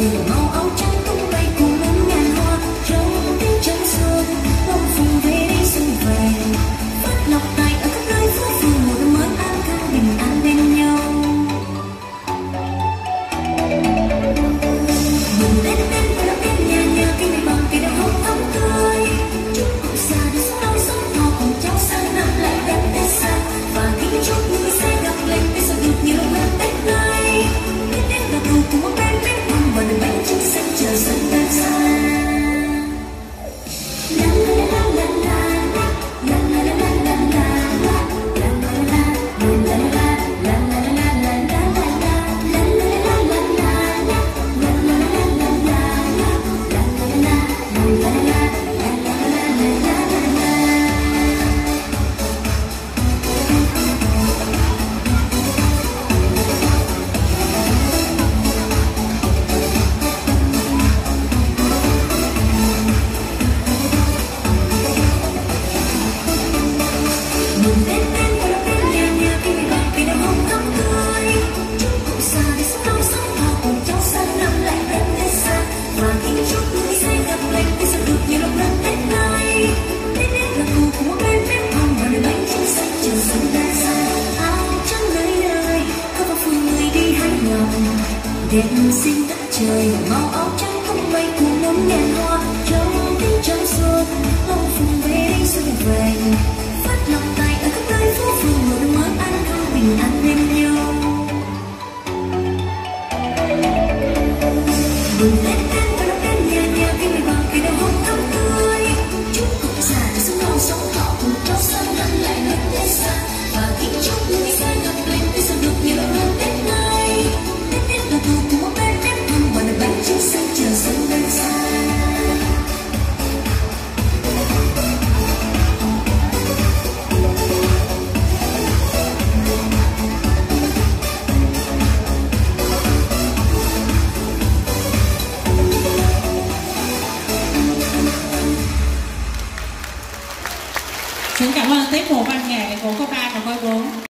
trời màu áo trắng tung bay cùng ngắm ngàn hoa trong tiếng trăng xuân bông phùng về đây xuân về phát lộc tài ở khắp nơi phố phường một năm mới an khang bình an bên nhau. Mừng Tết đến vui đón đến nhà nhà cây mai bằng cây đào hồng thắm tươi chúc cụ già được sống lâu sống thọ cùng cháu sang năm lại đến Tết xa và kính chúc người sẽ gặp lại Tết sẽ được nhiều hơn Tết này. Tết đến là cầu cùng một bên bếp măng và đừng bánh trưng xanh chờ xuân đang xa. La la la la la la la la la la la la la la đêm xinh đất trời màu áo trắng tung bay cùng ngắm ngàn hoa trong tiếng trăng xuân bông phùng về đây xuân về phát lòng tay